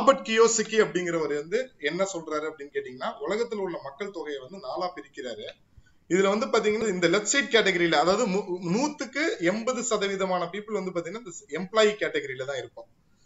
Robert Kiyosaki அப்படிங்கிறவர் வந்து என்ன சொல்றாரு அப்படின்னு கேட்டீங்கன்னா, உலகத்துல உள்ள மக்கள் தொகையை வந்து 4ஆ பிரிக்கிறாரு. இதுல வந்து பாத்தீங்கன்னா இந்த லெஃப்ட் சைட் கேட்டகரியில, அதாவது 100க்கு 80% பீப்புள் வந்து பாத்தீங்கன்னா இந்த எம்ப்ளாயி கேட்டகரியில தான் இருக்கும்.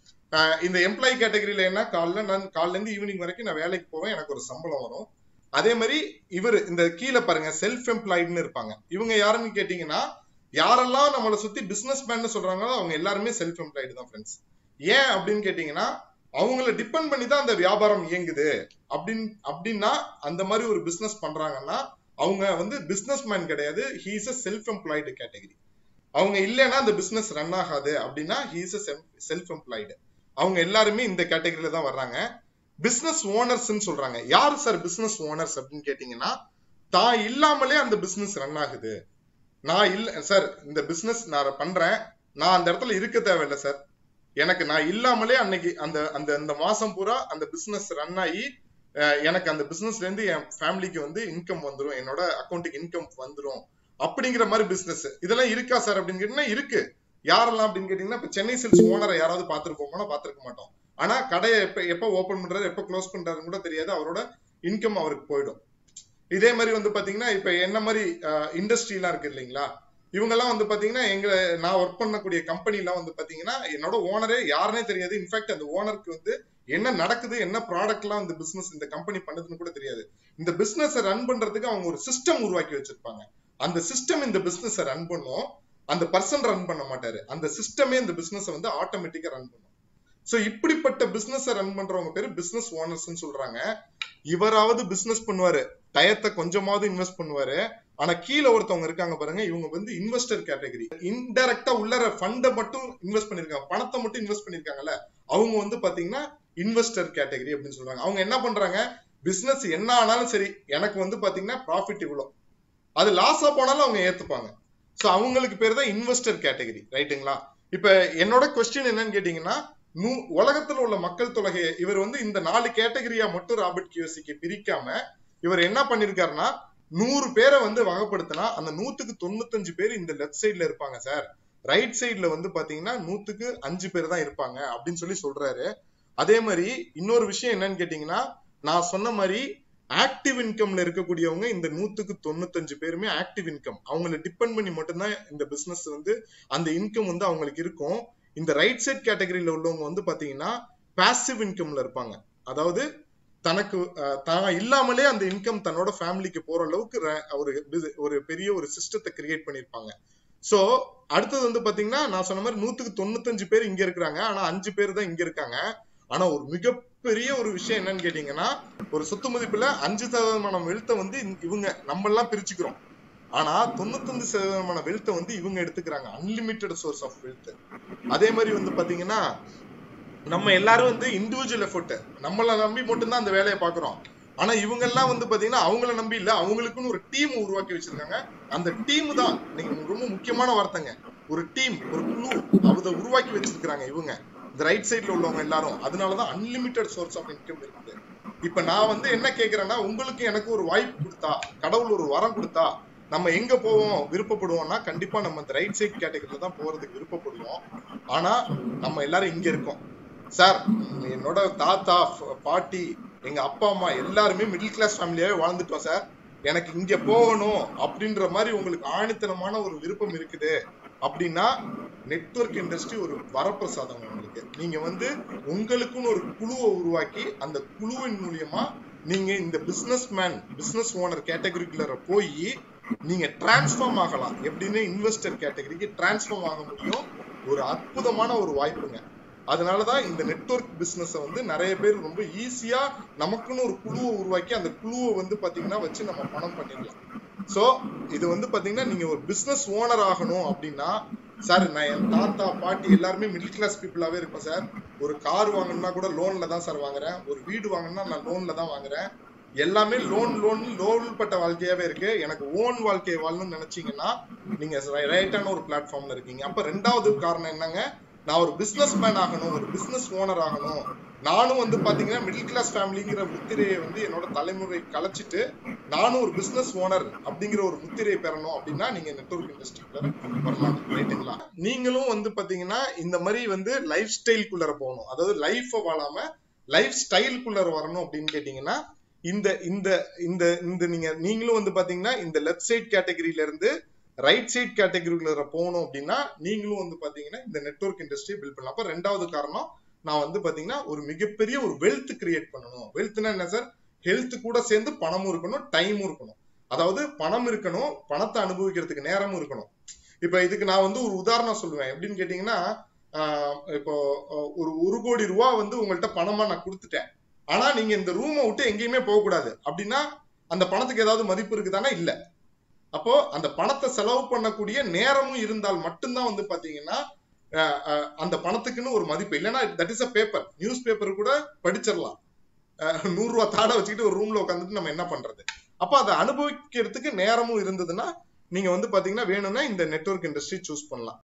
இந்த எம்ப்ளாயி கேட்டகரியில என்ன, காலைல இருந்து ஈவினிங் வரைக்கும் நான் வேலைக்கு போவேன், எனக்கு ஒரு சம்பளம் வரும். அதே மாதிரி இவர் இந்த கீழே பாருங்க செல்ஃப் எம்ப்ளாய்டுன்னு இருப்பாங்க. இவங்க யாருன்னு கேட்டீங்கன்னா, யாரெல்லாம் நம்மளை சுத்தி பிசினஸ் மேன் சொல்றாங்களோ அவங்க எல்லாருமே செல்ஃப் எம்ப்ளாய்டு தான் ஃப்ரெண்ட்ஸ். ஏன் அப்படின்னு கேட்டீங்கன்னா, அவங்கள டிபெண்ட் பண்ணி தான் அந்த வியாபாரம் இயங்குது. அப்படின்னா அந்த மாதிரி ஒரு பிசினஸ் பண்றாங்கன்னா அவங்க வந்து பிசினஸ் மேன் கிடையாது, he is a self employed category. அவங்க இல்லைன்னா அந்த பிசினஸ் ரன் ஆகாது. அப்படின்னா he is a self employed. அவங்க எல்லாருமே இந்த கேட்டகரியில தான் வர்றாங்க. பிசினஸ் ஓனர்ஸ் சொல்றாங்க. யாரு சார் பிசினஸ் ஓனர்ஸ் அப்படின்னு கேட்டீங்கன்னா, தான் இல்லாமலே அந்த பிசினஸ் ரன் ஆகுது. நான் இல்ல சார், இந்த பிசினஸ் நான் பண்றேன், நான் அந்த இடத்துல இருக்க தேவையில்லை சார், எனக்கு நான் இல்லாமலே அன்னைக்கு அந்த அந்த அந்த மாசம் பூரா அந்த பிசினஸ் ரன் ஆகி எனக்கு அந்த பிசினஸ்ல இருந்து என் ஃபேமிலிக்கு வந்து இன்கம் வந்துடும், என்னோட அக்கௌண்ட்டுக்கு இன்கம் வந்துடும் அப்படிங்கிற மாதிரி பிசினஸ் இதெல்லாம் இருக்கா சார் அப்படின்னு கேட்டீங்கன்னா இருக்கு. யாரெல்லாம் அப்படின்னு கேட்டீங்கன்னா, இப்ப சென்னை சில்க்ஸ் ஓனரை யாராவது பார்த்திருப்போம்னா பார்த்திருக்க மாட்டோம். ஆனா கடையை எப்ப ஓபன் பண்றாரு எப்ப க்ளோஸ் பண்றாருன்னு கூட தெரியாது, அவரோட இன்கம் அவருக்கு போயிடும். இதே மாதிரி வந்து பாத்தீங்கன்னா இப்ப என்ன மாதிரி இண்டஸ்ட்ரி எல்லாம் இருக்கு இல்லைங்களா, இவங்க எல்லாம் வந்து பாத்தீங்கன்னா நான் ஒர்க் பண்ணக்கூடிய கம்பெனி எல்லாம் வந்து பாத்தீங்கன்னா என்னோட ஓனரே யாருன்னே தெரியாது. இன்ஃபேக்ட் அந்த ஓனருக்கு வந்து என்ன நடக்குது, என்ன ப்ராடக்ட் எல்லாம் இந்த பிசினஸ் இந்த கம்பெனி பண்ணுதுன்னு கூட தெரியாது. இந்த பிசினஸ் ரன் பண்றதுக்கு அவங்க ஒரு சிஸ்டம் உருவாக்கி வச்சிருப்பாங்க. அந்த சிஸ்டம் இந்த பிசினஸ் ரன் பண்ணும், அந்த பர்சன் ரன் பண்ண மாட்டாரு. அந்த சிஸ்டமே இந்த பிசினஸ் வந்து ஆட்டோமேட்டிக்கா ரன் பண்ணும். சோ இப்படிப்பட்ட பிசினஸ் ரன் பண்றவங்க பேரு பிசினஸ் ஓனர்ஸ் சொல்றாங்க. இவராவது பிசினஸ் பண்ணுவாரு, டயத்தை கொஞ்சமாவது இன்வெஸ்ட் பண்ணுவாரு. ஆனா கீழே ஒருத்தவங்க இருக்காங்க பாருங்க, இவங்க வந்து இன்வெஸ்டர் கேட்டகரி. இன்டைரக்டா உள்ளர ஃபண்ட மட்டும் இன்வெஸ்ட் பண்ணிருக்காங்க, பணத்தை மட்டும் இன்வெஸ்ட் பண்ணிருக்காங்கல்ல, அவங்க வந்து பாத்தீங்கன்னா இன்வெஸ்டர் கேட்டகரி அப்படின்னு சொல்றாங்க. அவங்க என்ன பண்றாங்க, பிசினஸ் என்ன ஆனாலும் சரி, எனக்கு வந்து பாத்தீங்கன்னா ப்ராஃபிட் இவ்வளவு, அது லாஸா போனாலும் அவங்க ஏத்துப்பாங்க. சோ அவங்களுக்கு பேர் தான் இன்வெஸ்டர் கேட்டகரி, ரைட்டுங்களா? இப்ப என்னோட கொஸ்டின் என்னன்னு கேட்டீங்கன்னா, உலகத்துல உள்ள மக்கள் தொகையை இவர் வந்து இந்த 4 கேட்டகரியா மட்டும் ராபர்ட் கியோசகி பிரிக்காம இவர் என்ன பண்ணிருக்காருன்னா, 100 பேரை வந்து வகைப்படுத்தினா அந்த 100க்கு 95 பேர் இந்த லெஃப்ட் சைட்ல இருப்பாங்க சார், ரைட் சைட்ல வந்து பாத்தீங்கன்னா 100க்கு 5 பேர் தான் இருப்பாங்க அப்படின்னு சொல்லி சொல்றாரு. அதே மாதிரி இன்னொரு விஷயம் என்னன்னு கேட்டீங்கன்னா, நான் சொன்ன மாதிரி ஆக்டிவ் இன்கம்ல இருக்கக்கூடியவங்க இந்த 100க்கு 95 பேருமே ஆக்டிவ் இன்கம், அவங்களை டிபெண்ட் பண்ணி மட்டும்தான் இந்த பிசினஸ் வந்து அந்த இன்கம் வந்து அவங்களுக்கு இருக்கும். இந்த ரைட் சைட் கேட்டகரியில உள்ளவங்க வந்து பாத்தீங்கன்னா பாசிவ் இன்கம்ல இருப்பாங்க, அதாவது தனக்கு தான் இல்லாமலே அந்த இன்கம் தன்னோட ஃபேமிலிக்கு போற அளவுக்கு ஒரு பெரிய ஒரு சிஸ்டத்தை கிரியேட் பண்ணிருப்பாங்க. சோ அடுத்தது வந்து பாத்தீங்கன்னா நான் சொன்ன மாதிரி 100க்கு 95 பேர் இங்க இருக்கிறாங்க, ஆனா 5 பேர் தான் இங்க இருக்காங்க. ஆனா ஒரு மிகப்பெரிய ஒரு விஷயம் என்னன்னு கேட்டீங்கன்னா, ஒரு சொத்து மதிப்புல 5% வெல்த்தை வந்து இவங்க நம்ம எல்லாம் பிரிச்சுக்கிறோம், ஆனா 95% வெல்த்தை வந்து இவங்க எடுத்துக்கிறாங்க, அன்லிமிட்டெட் சோர்ஸ் ஆஃப் வெல்த். அதே மாதிரி வந்து பாத்தீங்கன்னா நம்ம எல்லாரும் வந்து இண்டிவிஜுவல் எஃபோர்ட், நம்மளை நம்பி மட்டும்தான் அந்த வேலையை பாக்குறோம். ஆனா இவங்க எல்லாம் வந்து பாத்தீங்கன்னா அவங்கள நம்பி இல்ல, அவங்களுக்குன்னு ஒரு டீம் உருவாக்கி வச்சிருக்காங்க. அந்த டீம் தான் நீங்க ரொம்ப முக்கியமான வார்த்தைங்க, ஒரு டீம், ஒரு குழு அதை உருவாக்கி வச்சிருக்காங்க இவங்க இந்த ரைட் சைட்ல உள்ளவங்க எல்லாரும். அதனாலதான் அன்லிமிட்டெட் சோர்ஸ் ஆஃப் இன்கம் இருக்குது. இப்ப நான் வந்து என்ன கேக்குறேன்னா, உங்களுக்கு எனக்கு ஒரு வாய்ப்பு கொடுத்தா, கடவுள் ஒரு வரம் கொடுத்தா நம்ம எங்க போவோம் விருப்பப்படுவோம்னா, கண்டிப்பா நம்ம இந்த ரைட் சைட் கேட்டகரியில தான் போறதுக்கு விருப்பப்படுவோம். ஆனா நம்ம எல்லாரும் இங்க இருக்கோம் சார், என்னோட தாத்தா பாட்டி எங்க அப்பா அம்மா எல்லாருமே மிடில் கிளாஸ் ஃபேமிலியாவே வாழ்ந்துட்டோம் சார், எனக்கு இங்க போகணும் அப்படின்ற மாதிரி உங்களுக்கு ஆணித்தனமான ஒரு விருப்பம் இருக்குது அப்படின்னா, நெட்வொர்க் இண்டஸ்ட்ரி ஒரு வரப்பிரசாதம் உங்களுக்கு. நீங்க வந்து உங்களுக்குன்னு ஒரு குழுவை உருவாக்கி அந்த குழுவின் மூலியமா நீங்க இந்த பிசினஸ் ஓனர் கேட்டகரிக்குள்ள போய் நீங்க டிரான்ஸ்ஃபார்ம் ஆகலாம். எப்படின்னு இன்வெஸ்டர் கேட்டகரிக்கு டிரான்ஸ்ஃபார்ம் ஆக முடியும். ஒரு அற்புதமான ஒரு வாய்ப்புங்க. அதனாலதான் இந்த நெட்வொர்க் பிசினஸ் வந்து நிறைய பேர் ரொம்ப ஈஸியா நமக்குன்னு ஒரு குழுவை உருவாக்கி அந்த குழுவை வந்து பாத்தீங்கன்னா வச்சு நம்ம பணம் பண்ணிடலாம். சோ இது வந்து பாத்தீங்கன்னா நீங்க ஒரு பிசினஸ் ஓனர் ஆகணும் அப்படின்னா, சார் நான் என் தாத்தா பாட்டி எல்லாருமே மிடில் கிளாஸ் பீப்புளாவே இருப்பேன் சார், ஒரு கார் வாங்கணும்னா கூட லோன்ல தான் சார் வாங்குறேன், ஒரு வீடு வாங்கணும்னா நான் லோன்ல தான் வாங்குறேன், எல்லாமே லோன் பட்ட வாழ்க்கையாவே இருக்கு, எனக்கு ஓன் வாழ்க்கையை வாழணும்னு நினைச்சீங்கன்னா நீங்க ரைட்டான ஒரு பிளாட்ஃபார்ம்ல இருக்கீங்க. அப்ப 2வது காரணம் என்னங்க, நான் ஒரு பிசினஸ் மேன் ஆகணும், ஒரு பிசினஸ் ஓனர் ஆகணும், நானும் வந்து பாத்தீங்கன்னா மிடில் கிளாஸ் ஃபேமிலிங்கிற முத்திரையை வந்து என்னோட தலைமுறை கலைச்சிட்டு நானும் ஒரு பிசினஸ் ஓனர் அப்படிங்கிற ஒரு முத்திரையை பெறணும் அப்படின்னா நீங்க நெட்வொர்க் இண்டஸ்ட்ரிக்குள்ள வரலாம், ரைட்டுங்களா? நீங்களும் வந்து பாத்தீங்கன்னா இந்த மாதிரி வந்து லைஃப் ஸ்டைல்குள்ள போகணும், அதாவது லைஃபை வாழாம லைஃப் ஸ்டைலுக்குள்ள வரணும் அப்படின்னு கேட்டீங்கன்னா இந்த இந்த இந்த இந்த நீங்களும் வந்து பாத்தீங்கன்னா இந்த லெஃப்ட் சைட் கேட்டகரியில இருந்து ரைட் சைட் கேட்டகரிக்குள்ள போகணும் அப்படின்னா நீங்களும் வந்து பாத்தீங்கன்னா இந்த நெட்வொர்க் இண்டஸ்ட்ரியை பில்ட் பண்ணலாம். அப்ப ரெண்டாவது காரணம் நான் வந்து பாத்தீங்கன்னா ஒரு மிகப்பெரிய ஒரு வெல்த் கிரியேட் பண்ணணும். வெல்த்னா என்ன சார்? ஹெல்த் கூட சேர்ந்து பணமும் இருக்கணும், டைமும் இருக்கணும். அதாவது பணம் இருக்கணும், பணத்தை அனுபவிக்கிறதுக்கு நேரமும் இருக்கணும். இப்ப இதுக்கு நான் வந்து ஒரு உதாரணம் சொல்லுவேன். எப்படின்னு கேட்டீங்கன்னா இப்போ ஒரு 1 கோடி ரூபாய் வந்து உங்கள்கிட்ட பணமா நான் கொடுத்துட்டேன். ஆனா நீங்க இந்த ரூமை விட்டு எங்கேயுமே போக கூடாது அப்படின்னா அந்த பணத்துக்கு ஏதாவது மதிப்பு இருக்குதானா? இல்ல. அப்போ அந்த பணத்தை செலவு பண்ணக்கூடிய நேரமும் இருந்தால் மட்டும்தான் வந்து பாத்தீங்கன்னா அந்த பணத்துக்குன்னு ஒரு மதிப்பு. இல்லைன்னா that is a paper, newspaper கூட படிச்சிடலாம். 100 ரூபாய் தாட வச்சுக்கிட்டு ஒரு ரூம்ல உட்காந்துட்டு நம்ம என்ன பண்றது? அப்ப அதை அனுபவிக்கிறதுக்கு நேரமும் இருந்ததுன்னா நீங்க வந்து பாத்தீங்கன்னா வேணும்னா இந்த நெட்வொர்க் இண்டஸ்ட்ரி சூஸ் பண்ணலாம்.